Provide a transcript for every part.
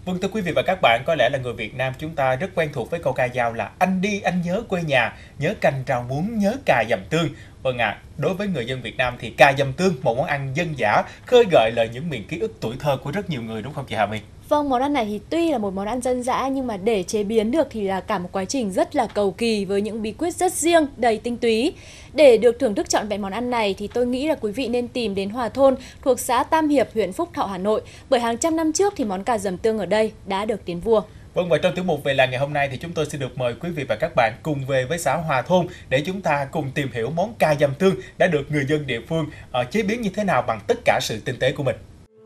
Vâng, thưa quý vị và các bạn, có lẽ là người Việt Nam chúng ta rất quen thuộc với câu ca dao là anh đi anh nhớ quê nhà, nhớ canh rau muống, nhớ cà dầm tương. Vâng ạ, đối với người dân Việt Nam thì cà dầm tương, một món ăn dân dã, khơi gợi lại những miền ký ức tuổi thơ của rất nhiều người, đúng không chị Hà My? Vâng, món ăn này thì tuy là một món ăn dân dã nhưng mà để chế biến được thì là cả một quá trình rất là cầu kỳ với những bí quyết rất riêng, đầy tinh túy. Để được thưởng thức trọn vẹn món ăn này thì tôi nghĩ là quý vị nên tìm đến Hòa Thôn thuộc xã Tam Hiệp, huyện Phúc Thọ, Hà Nội. Bởi hàng trăm năm trước thì món cà dầm tương ở đây đã được tiến vua. Vâng, và trong tiểu mục Về làng ngày hôm nay thì chúng tôi xin được mời quý vị và các bạn cùng về với xã Hòa Thôn để chúng ta cùng tìm hiểu món cà dầm tương đã được người dân địa phương chế biến như thế nào bằng tất cả sự tinh tế của mình.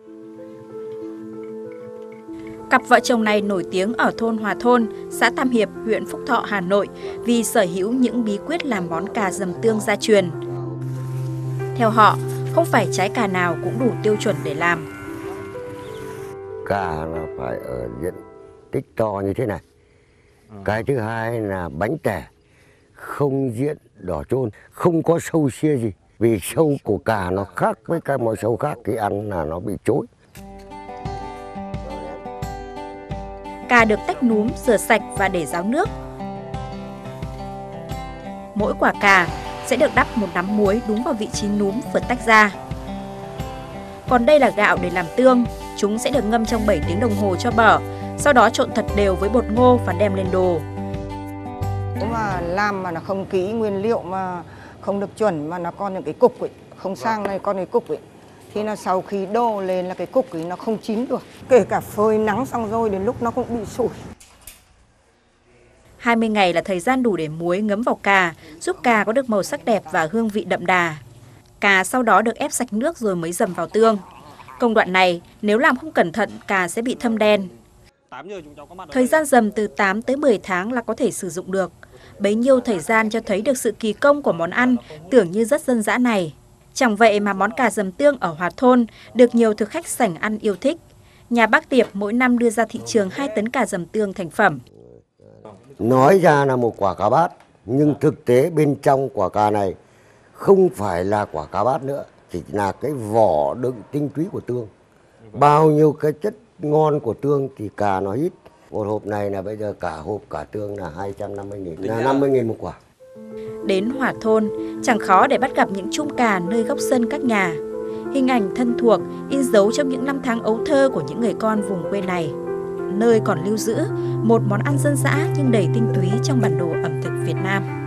Cặp vợ chồng này nổi tiếng ở thôn Hòa Thôn, xã Tam Hiệp, huyện Phúc Thọ, Hà Nội vì sở hữu những bí quyết làm món cà dầm tương gia truyền. Theo họ, không phải trái cà nào cũng đủ tiêu chuẩn để làm. Cà là phải ở diện tích to như thế này. Cái thứ hai là bánh tẻ, không diện đỏ trôn, không có sâu xia gì. Vì sâu của cà nó khác với các mọi sâu khác, khi ăn là nó bị chối. Cà được tách núm, rửa sạch và để ráo nước. Mỗi quả cà sẽ được đắp một nắm muối đúng vào vị trí núm vừa tách ra. Còn đây là gạo để làm tương, chúng sẽ được ngâm trong 7 tiếng đồng hồ cho bở, sau đó trộn thật đều với bột ngô và đem lên đồ. Nếu mà làm mà nó không kỹ nguyên liệu mà không được chuẩn mà nó còn những cái cục ấy, không sang này còn cái cục ấy, thì là sau khi đổ lên là cái cục ấy nó không chín được. Kể cả phơi nắng xong rồi đến lúc nó cũng bị sủi. 20 ngày là thời gian đủ để muối ngấm vào cà, giúp cà có được màu sắc đẹp và hương vị đậm đà. Cà sau đó được ép sạch nước rồi mới dầm vào tương. Công đoạn này, nếu làm không cẩn thận, cà sẽ bị thâm đen. Thời gian dầm từ 8 tới 10 tháng là có thể sử dụng được. Bấy nhiêu thời gian cho thấy được sự kỳ công của món ăn tưởng như rất dân dã này. Chẳng vậy mà món cà dầm tương ở Hòa Thôn được nhiều thực khách sảnh ăn yêu thích. Nhà bác Tiệp mỗi năm đưa ra thị trường 2 tấn cà dầm tương thành phẩm. Nói ra là một quả cà bát, nhưng thực tế bên trong quả cà này không phải là quả cà bát nữa, chỉ là cái vỏ đựng tinh túy của tương. Bao nhiêu cái chất ngon của tương thì cà nó ít. Một hộp này là bây giờ cả hộp cả tương là 250.000, là 50.000 một quả. Đến Hòa Thôn, chẳng khó để bắt gặp những chum cà nơi góc sân các nhà. Hình ảnh thân thuộc, in dấu trong những năm tháng ấu thơ của những người con vùng quê này. Nơi còn lưu giữ một món ăn dân dã nhưng đầy tinh túy trong bản đồ ẩm thực Việt Nam.